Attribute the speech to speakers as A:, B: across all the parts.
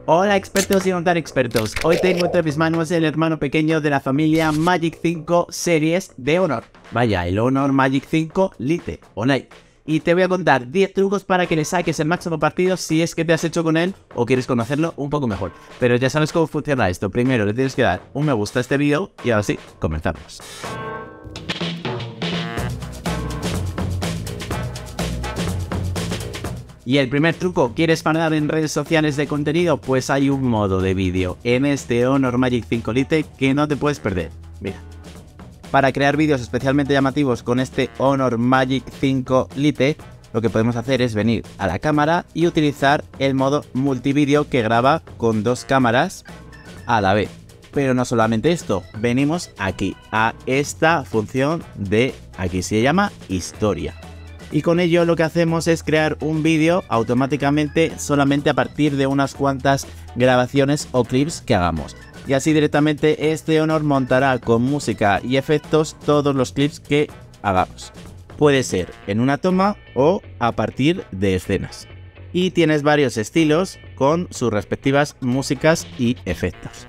A: Hola expertos y no tan expertos, hoy tengo entre mis manos el hermano pequeño de la familia Magic 5 series de Honor. Vaya, el Honor Magic 5 Lite Online. Y te voy a contar 10 trucos para que le saques el máximo partido si es que te has hecho con él o quieres conocerlo un poco mejor. Pero ya sabes cómo funciona esto, primero le tienes que dar un me gusta a este vídeo y ahora sí, comenzamos. Y el primer truco, ¿quieres parar en redes sociales de contenido? Pues hay un modo de vídeo en este Honor Magic 5 Lite que no te puedes perder. Mira, para crear vídeos especialmente llamativos con este Honor Magic 5 Lite, lo que podemos hacer es venir a la cámara y utilizar el modo multivídeo que graba con dos cámaras a la vez. Pero no solamente esto, venimos aquí a esta función de aquí, se llama historia. Y con ello lo que hacemos es crear un vídeo automáticamente solamente a partir de unas cuantas grabaciones o clips que hagamos. Y así directamente este Honor montará con música y efectos todos los clips que hagamos. Puede ser en una toma o a partir de escenas. Y tienes varios estilos con sus respectivas músicas y efectos.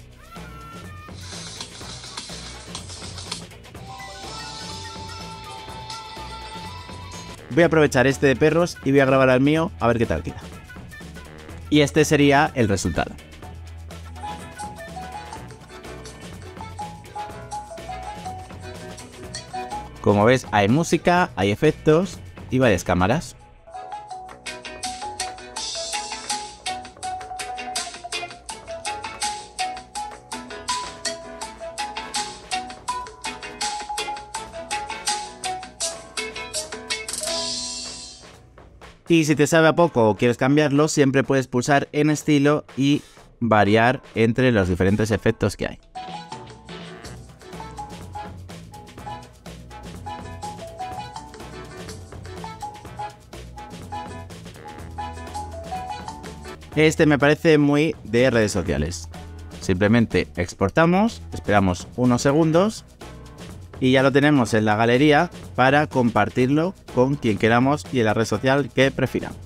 A: Voy a aprovechar este de perros y voy a grabar al mío a ver qué tal queda. Y este sería el resultado. Como ves, hay música, hay efectos y varias cámaras. Y si te sabe a poco o quieres cambiarlo, siempre puedes pulsar en estilo y variar entre los diferentes efectos que hay. Este me parece muy de redes sociales. Simplemente exportamos, esperamos unos segundos y ya lo tenemos en la galería para compartirlo con quien queramos y en la red social que prefiramos.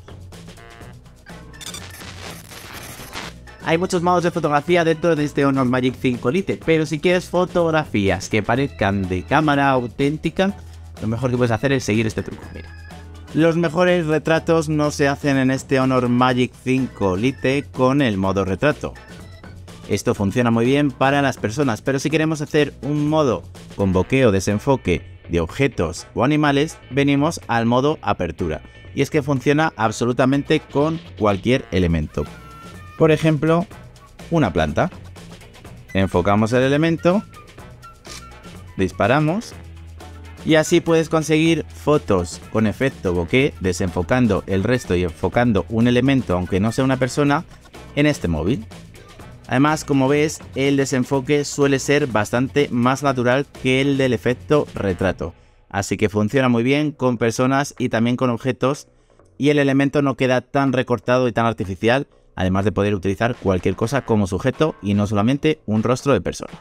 A: Hay muchos modos de fotografía dentro de este Honor Magic 5 Lite, pero si quieres fotografías que parezcan de cámara auténtica, lo mejor que puedes hacer es seguir este truco. Mira, los mejores retratos no se hacen en este Honor Magic 5 Lite con el modo retrato. Esto funciona muy bien para las personas, pero si queremos hacer un modo con bokeh o desenfoque de objetos o animales, venimos al modo apertura. Y es que funciona absolutamente con cualquier elemento. Por ejemplo, una planta. Enfocamos el elemento, disparamos y así puedes conseguir fotos con efecto bokeh, desenfocando el resto y enfocando un elemento, aunque no sea una persona, en este móvil. Además, como ves, el desenfoque suele ser bastante más natural que el del efecto retrato. Así que funciona muy bien con personas y también con objetos y el elemento no queda tan recortado y tan artificial, además de poder utilizar cualquier cosa como sujeto y no solamente un rostro de persona.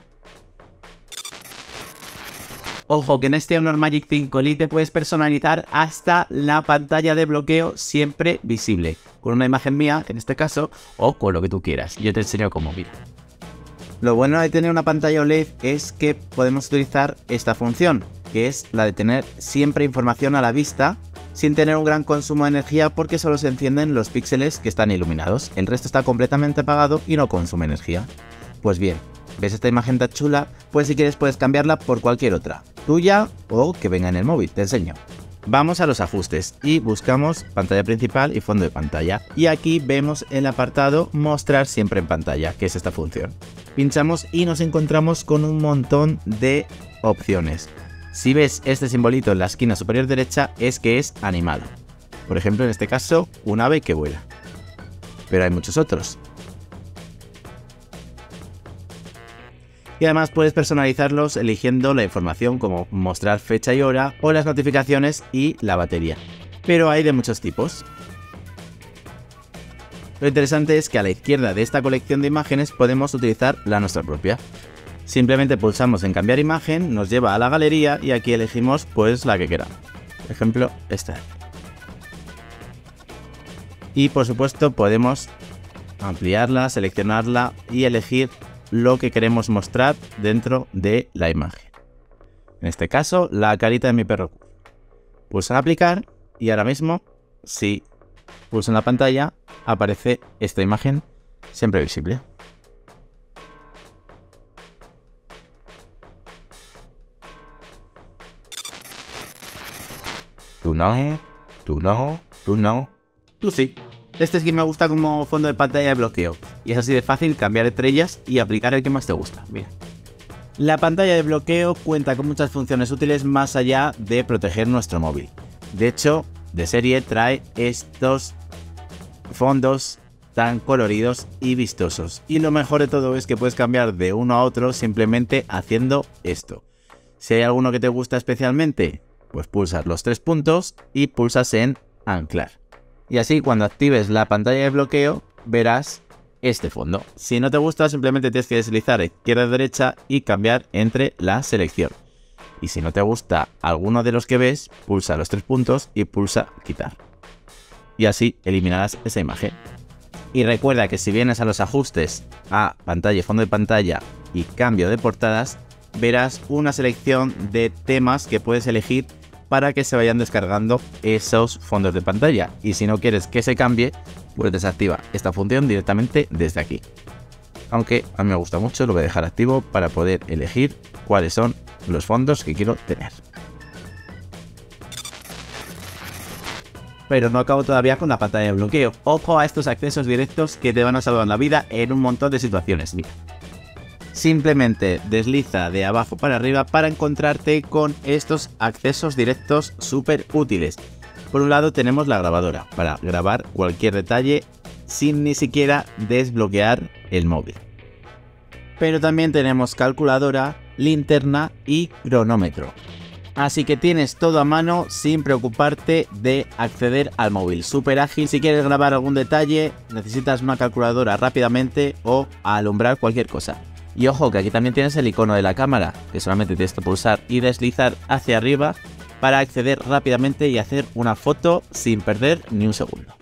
A: Ojo que en este Honor Magic 5 Lite puedes personalizar hasta la pantalla de bloqueo siempre visible, con una imagen mía en este caso o con lo que tú quieras. Yo te enseño cómo, mira. Lo bueno de tener una pantalla OLED es que podemos utilizar esta función, que es la de tener siempre información a la vista sin tener un gran consumo de energía porque solo se encienden los píxeles que están iluminados. El resto está completamente apagado y no consume energía. Pues bien, ¿ves esta imagen tan chula? Pues si quieres puedes cambiarla por cualquier otra, tuya o que venga en el móvil, te enseño. Vamos a los ajustes y buscamos pantalla principal y fondo de pantalla. Y aquí vemos el apartado mostrar siempre en pantalla, que es esta función. Pinchamos y nos encontramos con un montón de opciones. Si ves este simbolito en la esquina superior derecha es que es animado. Por ejemplo, en este caso, un ave que vuela. Pero hay muchos otros. Y además puedes personalizarlos eligiendo la información como mostrar fecha y hora o las notificaciones y la batería. Pero hay de muchos tipos. Lo interesante es que a la izquierda de esta colección de imágenes podemos utilizar la nuestra propia. Simplemente pulsamos en cambiar imagen, nos lleva a la galería y aquí elegimos pues la que queramos. Por ejemplo, esta. Y por supuesto podemos ampliarla, seleccionarla y elegir lo que queremos mostrar dentro de la imagen. En este caso, la carita de mi perro. Pulso en aplicar y ahora mismo, si pulso en la pantalla, aparece esta imagen siempre visible. Tú no, tú no, tú no, tú sí. Este skin me gusta como fondo de pantalla de bloqueo y es así de fácil cambiar entre ellas y aplicar el que más te gusta. Mira. La pantalla de bloqueo cuenta con muchas funciones útiles más allá de proteger nuestro móvil. De hecho, de serie trae estos fondos tan coloridos y vistosos. Y lo mejor de todo es que puedes cambiar de uno a otro simplemente haciendo esto. Si hay alguno que te gusta especialmente, pues pulsas los 3 puntos y pulsas en anclar. Y así cuando actives la pantalla de bloqueo verás este fondo. Si no te gusta, simplemente tienes que deslizar a izquierda y derecha y cambiar entre la selección. Y si no te gusta alguno de los que ves, pulsa los 3 puntos y pulsa quitar. Y así eliminarás esa imagen. Y recuerda que si vienes a los ajustes, a pantalla y fondo de pantalla y cambio de portadas, verás una selección de temas que puedes elegir para que se vayan descargando esos fondos de pantalla. Y si no quieres que se cambie, pues desactiva esta función directamente desde aquí. Aunque a mí me gusta mucho, lo voy a dejar activo para poder elegir cuáles son los fondos que quiero tener. Pero no acabo todavía con la pantalla de bloqueo. Ojo a estos accesos directos que te van a salvar la vida en un montón de situaciones. Mira. Simplemente desliza de abajo para arriba para encontrarte con estos accesos directos súper útiles. Por un lado tenemos la grabadora para grabar cualquier detalle sin ni siquiera desbloquear el móvil. Pero también tenemos calculadora, linterna y cronómetro. Así que tienes todo a mano sin preocuparte de acceder al móvil. Súper ágil, si quieres grabar algún detalle necesitas una calculadora rápidamente o alumbrar cualquier cosa. Y ojo que aquí también tienes el icono de la cámara, que solamente tienes que pulsar y deslizar hacia arriba para acceder rápidamente y hacer una foto sin perder ni un segundo.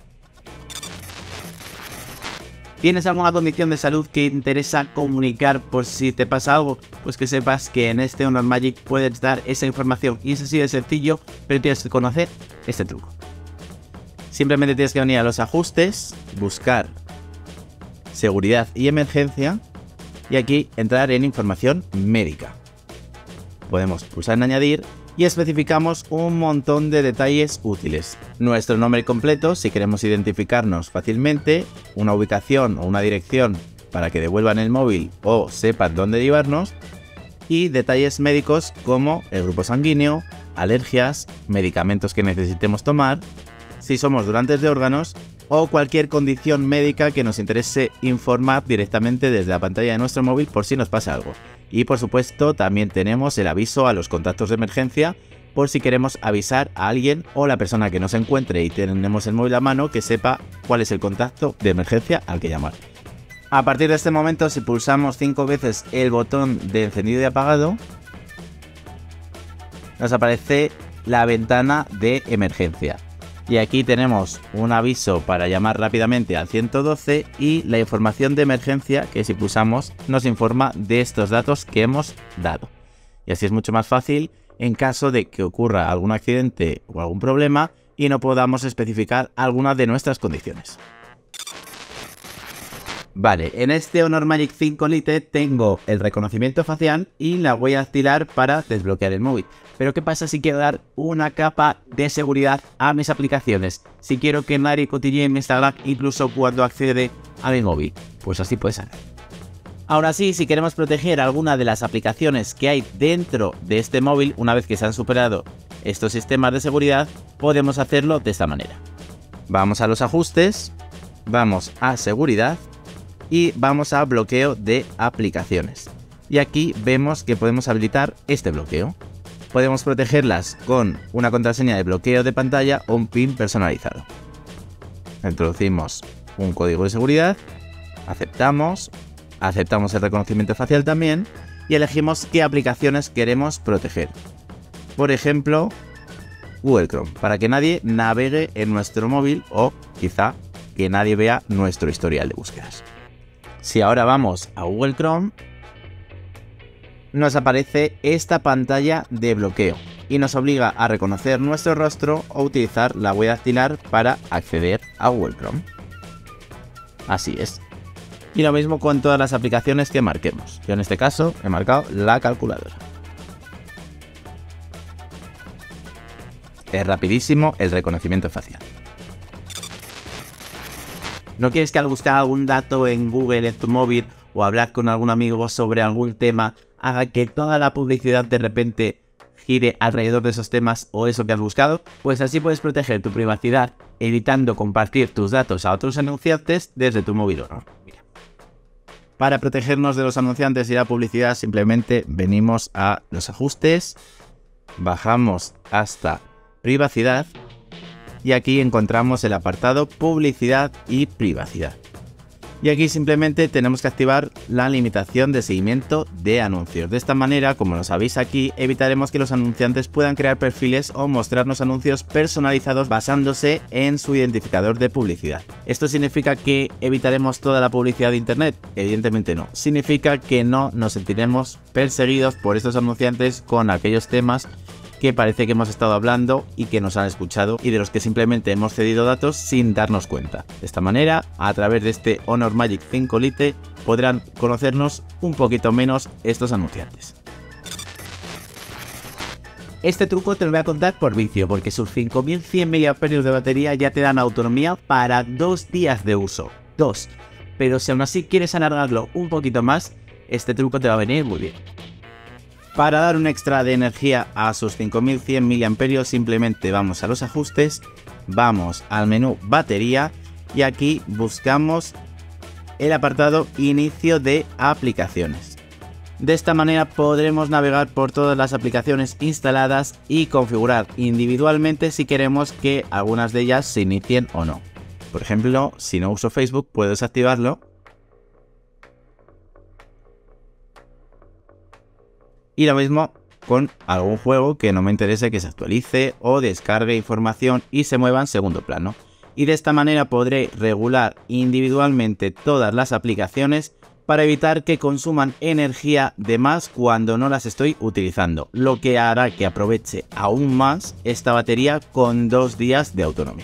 A: ¿Tienes alguna condición de salud que interesa comunicar por si te pasa algo? Pues que sepas que en este Honor Magic puedes dar esa información y es así de sencillo, pero tienes que conocer este truco. Simplemente tienes que venir a los ajustes, buscar seguridad y emergencia y aquí entrar en información médica. Podemos pulsar en añadir y especificamos un montón de detalles útiles. Nuestro nombre completo si queremos identificarnos fácilmente, una ubicación o una dirección para que devuelvan el móvil o sepan dónde llevarnos y detalles médicos como el grupo sanguíneo, alergias, medicamentos que necesitemos tomar, si somos donantes de órganos o cualquier condición médica que nos interese informar directamente desde la pantalla de nuestro móvil por si nos pasa algo. Y por supuesto también tenemos el aviso a los contactos de emergencia por si queremos avisar a alguien o la persona que no se encuentre y tenemos el móvil a mano que sepa cuál es el contacto de emergencia al que llamar. A partir de este momento, si pulsamos 5 veces el botón de encendido y apagado, nos aparece la ventana de emergencia. Y aquí tenemos un aviso para llamar rápidamente al 112 y la información de emergencia que si pulsamos nos informa de estos datos que hemos dado. Y así es mucho más fácil en caso de que ocurra algún accidente o algún problema y no podamos especificar alguna de nuestras condiciones. Vale, en este Honor Magic 5 Lite tengo el reconocimiento facial y la huella dactilar para desbloquear el móvil. Pero ¿qué pasa si quiero dar una capa de seguridad a mis aplicaciones? Si quiero que nadie cotille mi Instagram incluso cuando accede a mi móvil. Pues así puede ser. Ahora sí, si queremos proteger alguna de las aplicaciones que hay dentro de este móvil, una vez que se han superado estos sistemas de seguridad, podemos hacerlo de esta manera. Vamos a los ajustes, vamos a seguridad y vamos a bloqueo de aplicaciones. Y aquí vemos que podemos habilitar este bloqueo. Podemos protegerlas con una contraseña de bloqueo de pantalla o un PIN personalizado. Introducimos un código de seguridad, aceptamos el reconocimiento facial también y elegimos qué aplicaciones queremos proteger. Por ejemplo, Google Chrome, para que nadie navegue en nuestro móvil o quizá que nadie vea nuestro historial de búsquedas. Si ahora vamos a Google Chrome, nos aparece esta pantalla de bloqueo y nos obliga a reconocer nuestro rostro o utilizar la huella dactilar para acceder a Google Chrome. Así es. Y lo mismo con todas las aplicaciones que marquemos. Yo en este caso he marcado la calculadora. Es rapidísimo el reconocimiento facial. ¿No quieres que al buscar algún dato en Google en tu móvil o hablar con algún amigo sobre algún tema haga que toda la publicidad de repente gire alrededor de esos temas o eso que has buscado? Pues así puedes proteger tu privacidad evitando compartir tus datos a otros anunciantes desde tu móvil Honor. Mira. Para protegernos de los anunciantes y la publicidad simplemente venimos a los ajustes, bajamos hasta privacidad y aquí encontramos el apartado publicidad y privacidad. Y aquí simplemente tenemos que activar la limitación de seguimiento de anuncios. De esta manera, como lo sabéis aquí, evitaremos que los anunciantes puedan crear perfiles o mostrarnos anuncios personalizados basándose en su identificador de publicidad. ¿Esto significa que evitaremos toda la publicidad de internet? Evidentemente no. Significa que no nos sentiremos perseguidos por estos anunciantes con aquellos temas que parece que hemos estado hablando y que nos han escuchado y de los que simplemente hemos cedido datos sin darnos cuenta. De esta manera, a través de este Honor Magic 5 Lite podrán conocernos un poquito menos estos anunciantes. Este truco te lo voy a contar por vicio, porque sus 5100 mAh de batería ya te dan autonomía para 2 días de uso. 2. Pero si aún así quieres alargarlo un poquito más, este truco te va a venir muy bien. Para dar un extra de energía a sus 5100 mAh simplemente vamos a los ajustes, vamos al menú batería y aquí buscamos el apartado inicio de aplicaciones. De esta manera podremos navegar por todas las aplicaciones instaladas y configurar individualmente si queremos que algunas de ellas se inicien o no. Por ejemplo, si no uso Facebook puedo desactivarlo. Y lo mismo con algún juego que no me interese que se actualice o descargue información y se mueva en segundo plano. Y de esta manera podré regular individualmente todas las aplicaciones para evitar que consuman energía de más cuando no las estoy utilizando, lo que hará que aproveche aún más esta batería con 2 días de autonomía.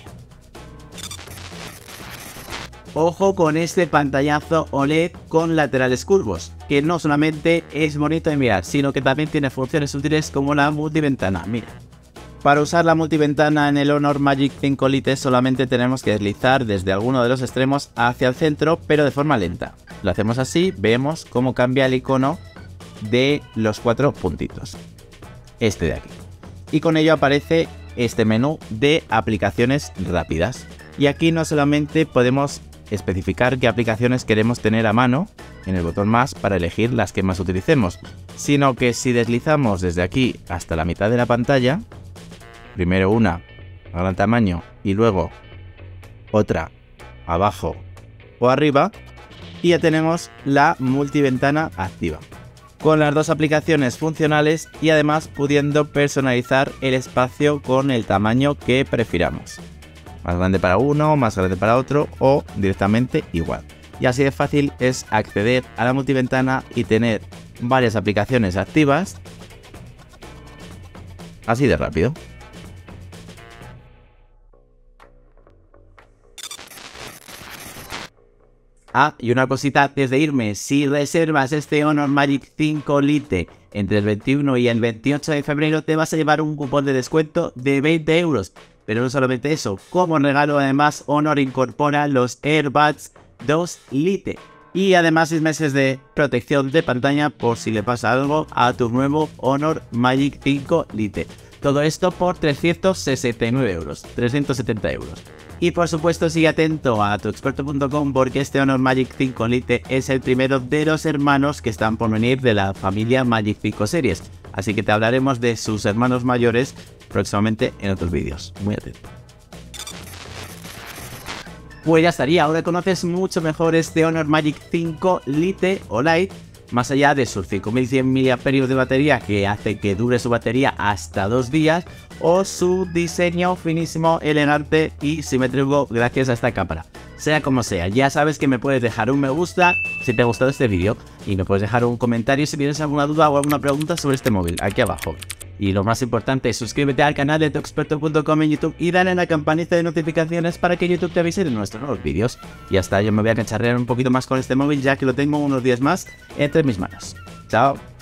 A: Ojo con este pantallazo OLED con laterales curvos, que no solamente es bonito de mirar, sino que también tiene funciones útiles como la multiventana. Mira, para usar la multiventana en el Honor Magic 5 Lite solamente tenemos que deslizar desde alguno de los extremos hacia el centro, pero de forma lenta. Lo hacemos así, vemos cómo cambia el icono de los 4 puntitos, este de aquí. Y con ello aparece este menú de aplicaciones rápidas. Y aquí no solamente podemos especificar qué aplicaciones queremos tener a mano en el botón más para elegir las que más utilicemos, sino que si deslizamos desde aquí hasta la mitad de la pantalla, primero una a gran tamaño y luego otra abajo o arriba, y ya tenemos la multiventana activa, con las 2 aplicaciones funcionales y además pudiendo personalizar el espacio con el tamaño que prefiramos. Más grande para uno, más grande para otro o directamente igual. Y así de fácil es acceder a la multiventana y tener varias aplicaciones activas. Así de rápido. Ah, y una cosita antes de irme, si reservas este Honor Magic 5 Lite entre el 21 y el 28 de febrero te vas a llevar un cupón de descuento de 20 euros. Pero no solamente eso, como regalo además Honor incorpora los AirBuds 2 Lite y además 6 meses de protección de pantalla por si le pasa algo a tu nuevo Honor Magic 5 Lite. Todo esto por 369 euros, 370 euros. Y por supuesto sigue atento a tuexperto.com porque este Honor Magic 5 Lite es el primero de los hermanos que están por venir de la familia Magic 5 Series. Así que te hablaremos de sus hermanos mayores próximamente en otros vídeos. Muy atento. Pues ya estaría, ahora conoces mucho mejor este Honor Magic 5 Lite o Lite más allá de sus 5100 mAh de batería que hace que dure su batería hasta 2 días, o su diseño finísimo, elegante y simétrico gracias a esta cámara. Sea como sea, ya sabes que me puedes dejar un me gusta si te ha gustado este vídeo y me puedes dejar un comentario si tienes alguna duda o alguna pregunta sobre este móvil, aquí abajo. Y lo más importante, suscríbete al canal de tuexperto.com en YouTube y dale a la campanita de notificaciones para que YouTube te avise de nuestros nuevos vídeos. Y hasta yo me voy a cacharrear un poquito más con este móvil ya que lo tengo unos días más entre mis manos. Chao.